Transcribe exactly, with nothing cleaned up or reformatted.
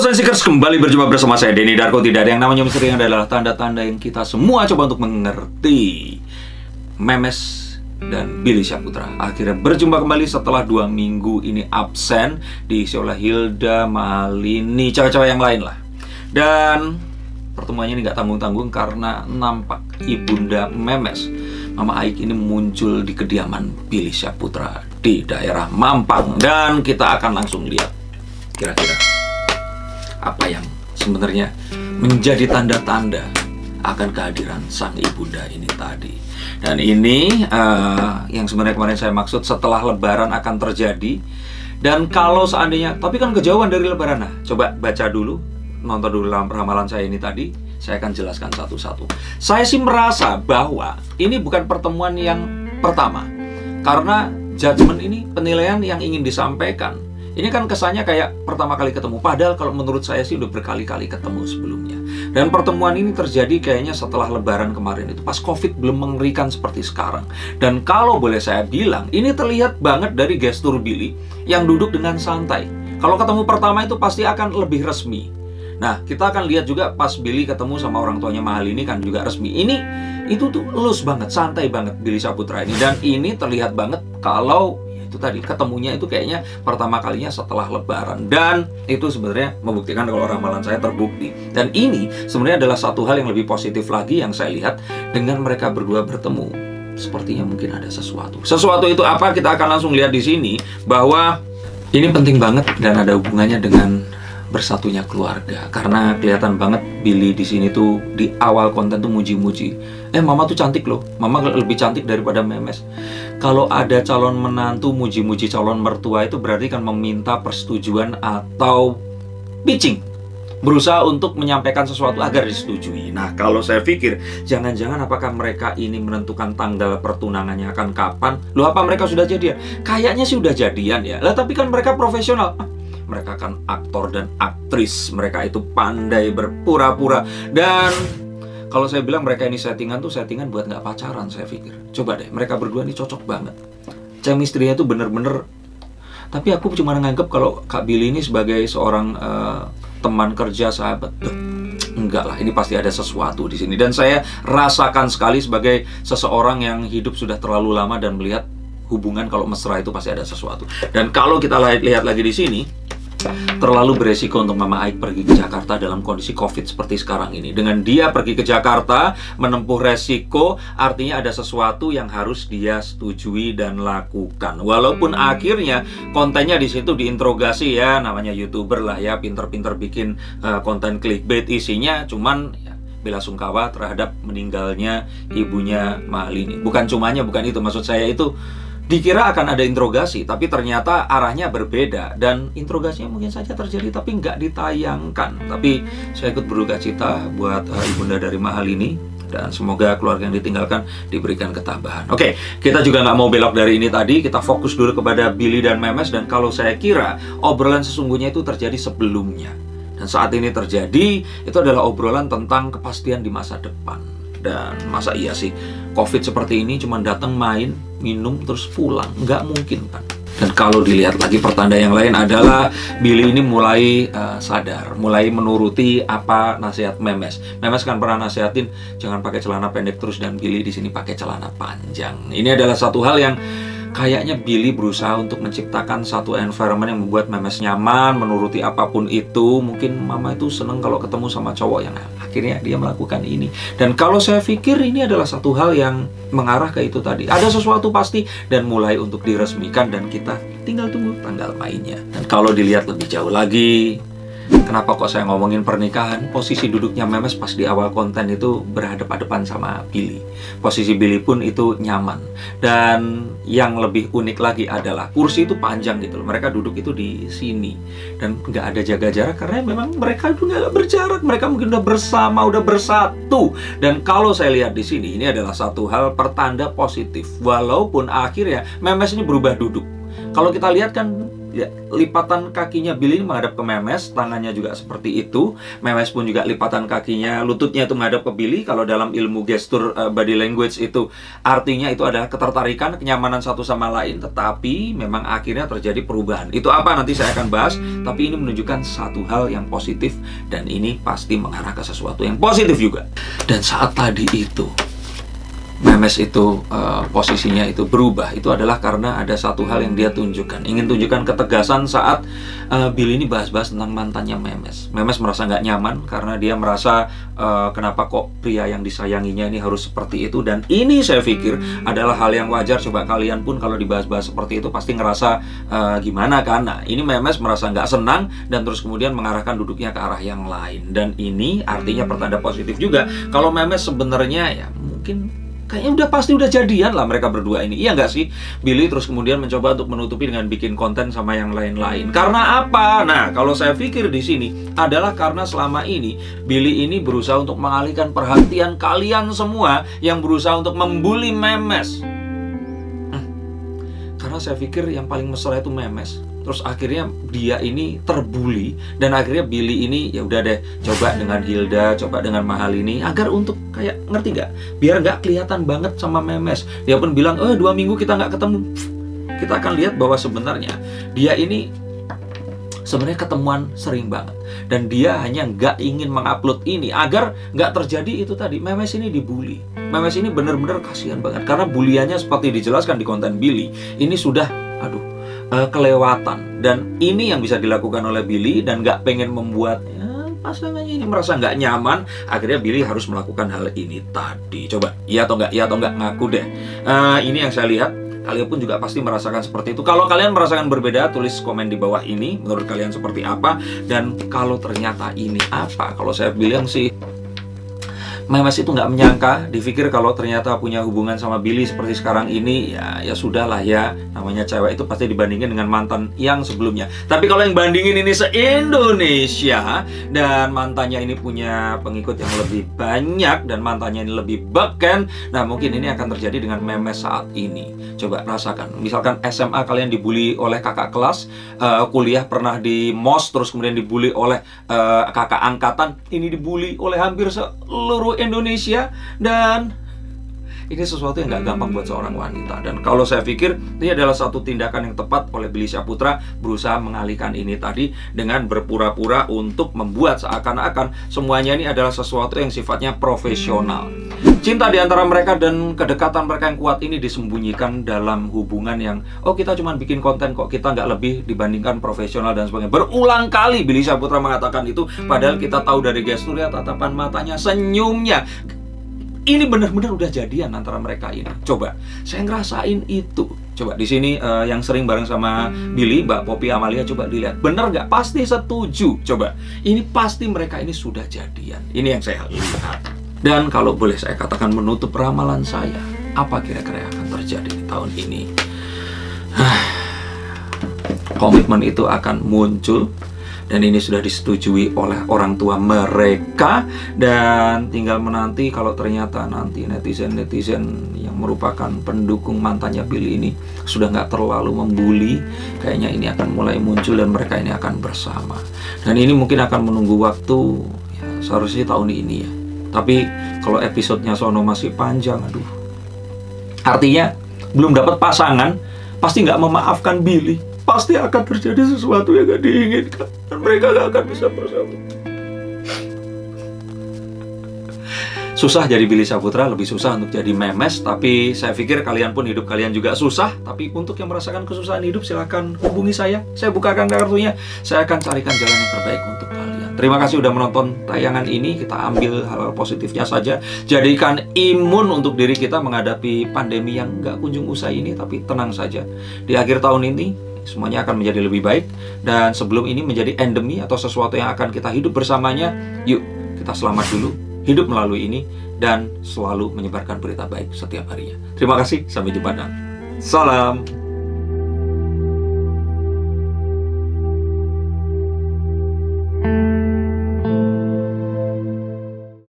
Sensikers, kembali berjumpa bersama saya Denny Darko. Tidak ada yang namanya misteri, yang adalah tanda-tanda yang kita semua coba untuk mengerti. Memes dan Billy Syahputra akhirnya berjumpa kembali setelah dua minggu ini absen, diisi oleh Hilda, Malini, cewek-cewek yang lain lah. Dan pertemuannya ini gak tanggung-tanggung karena nampak ibunda Memes, Mama Aik, ini muncul di kediaman Billy Syahputra di daerah Mampang. Dan kita akan langsung lihat kira-kira apa yang sebenarnya menjadi tanda-tanda akan kehadiran sang ibunda ini tadi. Dan ini uh, yang sebenarnya kemarin saya maksud setelah lebaran akan terjadi. Dan kalau seandainya, tapi kan kejauhan dari lebaran. Nah, coba baca dulu, nonton dulu ramalan saya ini tadi. Saya akan jelaskan satu-satu. Saya sih merasa bahwa ini bukan pertemuan yang pertama, karena judgement ini, penilaian yang ingin disampaikan, ini kan kesannya kayak pertama kali ketemu. Padahal kalau menurut saya sih udah berkali-kali ketemu sebelumnya. Dan pertemuan ini terjadi kayaknya setelah lebaran kemarin itu, pas COVID belum mengerikan seperti sekarang. Dan kalau boleh saya bilang, ini terlihat banget dari gestur Billy yang duduk dengan santai. Kalau ketemu pertama itu pasti akan lebih resmi. Nah, kita akan lihat juga pas Billy ketemu sama orang tuanya Malini kan juga resmi. Ini itu tuh loose banget, santai banget Billy Syahputra ini. Dan ini terlihat banget kalau itu tadi ketemunya itu kayaknya pertama kalinya setelah lebaran. Dan itu sebenarnya membuktikan kalau ramalan saya terbukti. Dan ini sebenarnya adalah satu hal yang lebih positif lagi yang saya lihat dengan mereka berdua bertemu. Sepertinya mungkin ada sesuatu. Sesuatu itu apa? Kita akan langsung lihat di sini bahwa ini penting banget dan ada hubungannya dengan bersatunya keluarga. Karena kelihatan banget Billy di sini tuh di awal konten tuh muji-muji. Eh, mama tuh cantik loh. Mama lebih cantik daripada Memes. Kalau ada calon menantu muji-muji calon mertua itu berarti kan meminta persetujuan atau pitching, berusaha untuk menyampaikan sesuatu agar disetujui. Nah, kalau saya pikir jangan-jangan apakah mereka ini menentukan tanggal pertunangannya akan kapan? Loh, apa mereka sudah jadian? Kayaknya sih udah jadian ya. Lah, tapi kan mereka profesional. Mereka kan aktor dan aktris. Mereka itu pandai berpura-pura. Dan kalau saya bilang mereka ini settingan tuh settingan buat nggak pacaran, saya pikir. Coba deh, mereka berdua ini cocok banget. Chemistry-nya tuh bener-bener. Tapi aku cuma nganggep kalau Kak Billy ini sebagai seorang uh, teman kerja, sahabat. Duh, enggak lah, ini pasti ada sesuatu di sini. Dan saya rasakan sekali sebagai seseorang yang hidup sudah terlalu lama dan melihat hubungan kalau mesra itu pasti ada sesuatu. Dan kalau kita lihat lagi di sini, terlalu beresiko untuk Mama Aik pergi ke Jakarta dalam kondisi COVID seperti sekarang ini. Dengan dia pergi ke Jakarta, menempuh resiko, artinya ada sesuatu yang harus dia setujui dan lakukan. Walaupun akhirnya kontennya di situ diinterogasi ya, namanya YouTuber lah ya, pinter-pinter bikin uh, konten clickbait, isinya cuman ya, bela sungkawa terhadap meninggalnya ibunya Malini. Bukan cumanya, bukan itu maksud saya, itu dikira akan ada interogasi, tapi ternyata arahnya berbeda. Dan interogasinya mungkin saja terjadi, tapi nggak ditayangkan. Tapi saya ikut berduka cita buat uh, ibunda dari Malini. Dan semoga keluarga yang ditinggalkan diberikan ketabahan. Oke, kita juga nggak mau belok dari ini tadi. Kita fokus dulu kepada Billy dan Memes. Dan kalau saya kira obrolan sesungguhnya itu terjadi sebelumnya. Dan saat ini terjadi, itu adalah obrolan tentang kepastian di masa depan. Dan masa iya sih COVID seperti ini cuma datang main, minum, terus pulang? Nggak mungkin kan. Dan kalau dilihat lagi pertanda yang lain adalah Billy ini mulai uh, sadar, mulai menuruti apa nasihat Memes. Memes kan pernah nasihatin jangan pakai celana pendek terus, dan Billy di sini pakai celana panjang. Ini adalah satu hal yang kayaknya Billy berusaha untuk menciptakan satu environment yang membuat Memes nyaman, menuruti apapun itu. Mungkin mama itu seneng kalau ketemu sama cowok yang akhirnya dia melakukan ini. Dan kalau saya pikir ini adalah satu hal yang mengarah ke itu tadi. Ada sesuatu pasti dan mulai untuk diresmikan, dan kita tinggal tunggu tanggal mainnya. Dan kalau dilihat lebih jauh lagi, kenapa kok saya ngomongin pernikahan? Posisi duduknya Memes pas di awal konten itu berhadap-hadapan sama Billy. Posisi Billy pun itu nyaman. Dan yang lebih unik lagi adalah kursi itu panjang gitu loh. Mereka duduk itu di sini. Dan nggak ada jaga jarak karena memang mereka itu nggak berjarak. Mereka mungkin udah bersama, udah bersatu. Dan kalau saya lihat di sini, ini adalah satu hal pertanda positif. Walaupun akhirnya Memes ini berubah duduk. Kalau kita lihat kan Ya, lipatan kakinya Billy ini menghadap ke Memes, tangannya juga seperti itu. Memes pun juga lipatan kakinya, lututnya itu menghadap ke Billy. Kalau dalam ilmu gestur uh, body language itu artinya itu adalah ketertarikan, kenyamanan satu sama lain. Tetapi memang akhirnya terjadi perubahan. Itu apa nanti saya akan bahas. Tapi ini menunjukkan satu hal yang positif, dan ini pasti mengarah ke sesuatu yang positif juga. Dan saat tadi itu Memes itu uh, posisinya itu berubah, itu adalah karena ada satu hal yang dia tunjukkan. Ingin tunjukkan ketegasan saat uh, Billy ini bahas-bahas tentang mantannya Memes. Memes merasa nggak nyaman karena dia merasa uh, kenapa kok pria yang disayanginya ini harus seperti itu. Dan ini saya pikir adalah hal yang wajar. Coba kalian pun kalau dibahas-bahas seperti itu pasti ngerasa uh, gimana kan. Nah, ini Memes merasa nggak senang dan terus kemudian mengarahkan duduknya ke arah yang lain. Dan ini artinya pertanda positif juga. Kalau Memes sebenarnya ya mungkin kayaknya udah pasti udah jadian lah mereka berdua ini. Iya nggak sih? Billy terus kemudian mencoba untuk menutupi dengan bikin konten sama yang lain-lain. Karena apa? Nah, kalau saya pikir di sini adalah karena selama ini Billy ini berusaha untuk mengalihkan perhatian kalian semua yang berusaha untuk membuli Memes. Hmm. Karena saya pikir yang paling mesra itu Memes. Terus akhirnya dia ini terbuli, dan akhirnya Billy ini ya udah deh coba dengan Hilda, coba dengan Mahalini agar untuk kayak ngerti nggak, biar nggak kelihatan banget sama Memes. Dia pun bilang, eh dua minggu kita nggak ketemu. Kita akan lihat bahwa sebenarnya dia ini sebenarnya ketemuan sering banget, dan dia hanya nggak ingin mengupload ini agar nggak terjadi itu tadi, Memes ini dibully. Memes ini bener-bener kasihan banget karena buliannya seperti dijelaskan di konten Billy ini sudah aduh kelewatan, dan ini yang bisa dilakukan oleh Billy, dan nggak pengen membuat ya, pasangannya ini merasa nggak nyaman. Akhirnya Billy harus melakukan hal ini tadi. Coba iya atau nggak, iya atau nggak, ngaku deh. uh, ini yang saya lihat. Kalian pun juga pasti merasakan seperti itu. Kalau kalian merasakan berbeda, tulis komen di bawah ini menurut kalian seperti apa. Dan kalau ternyata ini apa, kalau saya bilang sih Memes itu nggak menyangka, dipikir kalau ternyata punya hubungan sama Billy seperti sekarang ini, ya ya sudahlah ya, namanya cewek itu pasti dibandingin dengan mantan yang sebelumnya. Tapi kalau yang bandingin ini se-Indonesia, dan mantannya ini punya pengikut yang lebih banyak, dan mantannya ini lebih beken, nah mungkin ini akan terjadi dengan Memes saat ini. Coba rasakan, misalkan S M A kalian dibully oleh kakak kelas, uh, kuliah pernah di M O S, terus kemudian dibully oleh uh, kakak angkatan, ini dibully oleh hampir seluruh Indonesia, dan ini sesuatu yang nggak gampang buat seorang wanita. Dan kalau saya pikir ini adalah satu tindakan yang tepat oleh Billy Syahputra, berusaha mengalihkan ini tadi dengan berpura-pura untuk membuat seakan-akan semuanya ini adalah sesuatu yang sifatnya profesional. Cinta di antara mereka dan kedekatan mereka yang kuat ini disembunyikan dalam hubungan yang oh kita cuma bikin konten kok, kita nggak lebih dibandingkan profesional dan sebagainya. Berulang kali Billy Syahputra mengatakan itu, padahal kita tahu dari gesturnya, tatapan matanya, senyumnya, ini benar-benar udah jadian antara mereka ini. Coba, saya ngerasain itu. Coba di sini uh, yang sering bareng sama Billy, Mbak Poppy Amalia, coba dilihat. Bener nggak? Pasti setuju. Coba, ini pasti mereka ini sudah jadian. Ini yang saya lihat. Dan kalau boleh saya katakan menutup ramalan saya, apa kira-kira yang akan terjadi di tahun ini? Komitmen itu akan muncul, dan ini sudah disetujui oleh orang tua mereka, dan tinggal menanti kalau ternyata nanti netizen-netizen yang merupakan pendukung mantannya Billy ini sudah nggak terlalu membuli, kayaknya ini akan mulai muncul dan mereka ini akan bersama. Dan ini mungkin akan menunggu waktu, ya, seharusnya tahun ini ya. Tapi kalau episodenya sono masih panjang, aduh. Artinya belum dapat pasangan, pasti nggak memaafkan Billy. Pasti akan terjadi sesuatu yang gak diinginkan, dan mereka gak akan bisa bersama. Susah jadi Billy Syahputra, lebih susah untuk jadi Memes. Tapi saya pikir kalian pun hidup kalian juga susah. Tapi untuk yang merasakan kesusahan hidup, silahkan hubungi saya. Saya bukakan kartunya, saya akan carikan jalan yang terbaik untuk kalian. Terima kasih udah menonton tayangan ini. Kita ambil hal-hal positifnya saja, jadikan imun untuk diri kita menghadapi pandemi yang gak kunjung usai ini. Tapi tenang saja, di akhir tahun ini semuanya akan menjadi lebih baik. Dan sebelum ini menjadi endemi atau sesuatu yang akan kita hidup bersamanya, yuk kita selamat dulu, hidup melalui ini, dan selalu menyebarkan berita baik setiap harinya. Terima kasih, sampai jumpa dan salam.